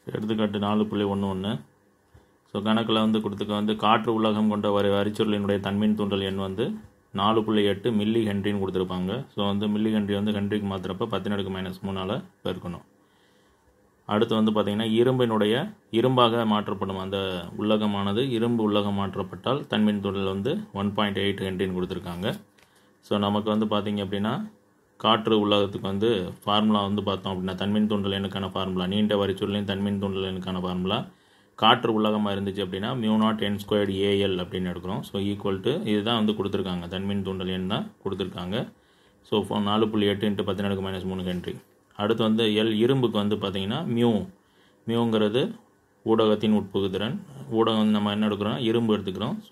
எடுத்துக்காட்டு 4.11. ஸோ கணக்கில் வந்து கொடுத்துக்க வந்து காற்று உலகம் கொண்ட வரிச்சுருளினுடைய தன்மின் தூண்டல் எண் வந்து 4.8 மில்லி ஹென்ரின்னு கொடுத்துருப்பாங்க. ஸோ வந்து மில்லி ஹென்ரி வந்து ஹென்ரிக்கு மாத்திரப்போ 10⁻³ பெருக்கணும். அடுத்து வந்து பார்த்திங்கன்னா இரும்பாக மாற்றப்படும் அந்த உள்ளகமானது இரும்பு உள்ளகம் மாற்றப்பட்டால் தன்மின் தூண்டல் வந்து 1.8 ஹென்ரின்னு கொடுத்துருக்காங்க. ஸோ நமக்கு வந்து பார்த்திங்க அப்படின்னா காற்று உள்ளகத்துக்கு வந்து ஃபார்முலா வந்து பார்த்தோம் அப்படின்னா தன்மின் தூண்டல் எண்ணுக்கான ஃபார்முலா நீண்ட வரிச்சுருளின் தன்மின் தூண்டல் எண்ணுக்கான ஃபார்முலா காற்று உள்ளகமாக இருந்துச்சு அப்படின்னா μ0n² அப்படின்னு எடுக்கிறோம். ஸோ ஈக்குவல் டு இதுதான் வந்து கொடுத்துருக்காங்க, தன்மின் தூண்டல் எண் தான் கொடுத்துருக்காங்க. So 4.8 × 10⁻³ henry. அடுத்து வந்து இரும்புக்கு வந்து பார்த்திங்கன்னா மியூங்கிறது ஊடகத்தின் உட்புகுதிறன். ஊடகம் வந்து நம்ம என்ன எடுக்கிறோம், இரும்பு எடுத்துக்கிறோம். ஸோ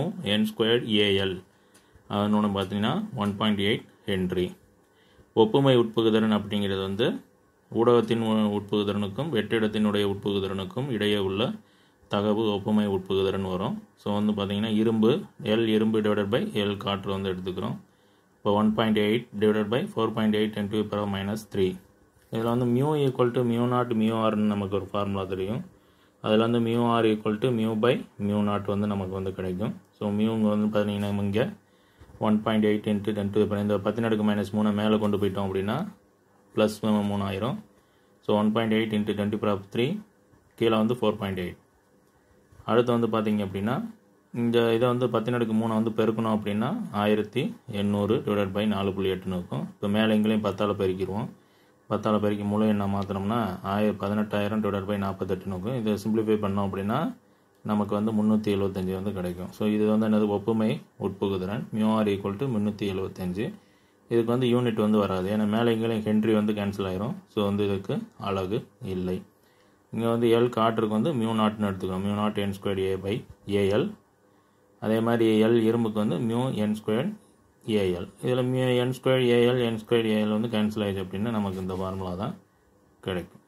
μn²al அதனோட பார்த்திங்கன்னா 1.8 ஹென்றி. ஒப்புமை உட்புகுதிறன் அப்படிங்கிறது வந்து ஊடகத்தின் உட்புகுதிறனுக்கும் வெற்றிடத்தினுடைய உட்புகுதிறனுக்கும் இடையே உள்ள தகவு ஒப்புமை உட்புகுதிறன் வரும். ஸோ வந்து பார்த்திங்கன்னா இரும்பு L காற்று வந்து எடுத்துக்கிறோம். இப்போ 1.8 / 4.8 × 10⁻³ இதில் வந்து μ = μ0 μrன்னு நமக்கு ஒரு ஃபார்முலா தெரியும். அதில் வந்து μr = μ/μ0 வந்து நமக்கு வந்து கிடைக்கும். ஸோ மியூங்க வந்து பார்த்திங்கன்னா இங்கே 1.8 × 10⁻³ இந்த 10⁻³ மேலே கொண்டு போயிட்டோம் அப்படின்னா +3000. ஸோ 1.8 × 10⁻³ கீழே வந்து 4.8. அடுத்து வந்து பார்த்திங்க அப்படின்னா இந்த இதை வந்து 10⁻³ வந்து பெருக்கணும் அப்படின்னா 1800 / 4.8ன்னு இருக்கும். இப்போ மேலே எங்கேயும் 10ஆல் பெருக்கிடுவோம். 10ஆல் பெருக்கி முழு எண்ணை மாற்றினோம்னா 18,000 / 48ன்னு இருக்கும். இதை சிம்பிளிஃபை பண்ணோம் அப்படின்னா நமக்கு வந்து 375 வந்து கிடைக்கும். ஸோ இது வந்து என்னது ஒப்புமை உட்புகுதிறன் μr = 375. இதுக்கு வந்து யூனிட் வந்து வராது, ஏன்னா மேலே எங்கேயும் ஹென்றி வந்து கேன்சல் ஆயிரும். ஸோ வந்து இதுக்கு அலகு இல்லை. இங்கே வந்து காற்றுக்கு வந்து μ0ன்னு எடுத்துக்கிறோம், μ0n²a/al. அதே மாதிரி இரும்புக்கு வந்து μn²al. இதில் n²al வந்து கேன்சல் ஆயிடுச்சு அப்படின்னா நமக்கு இந்த ஃபார்முலா தான் கிடைக்கும்.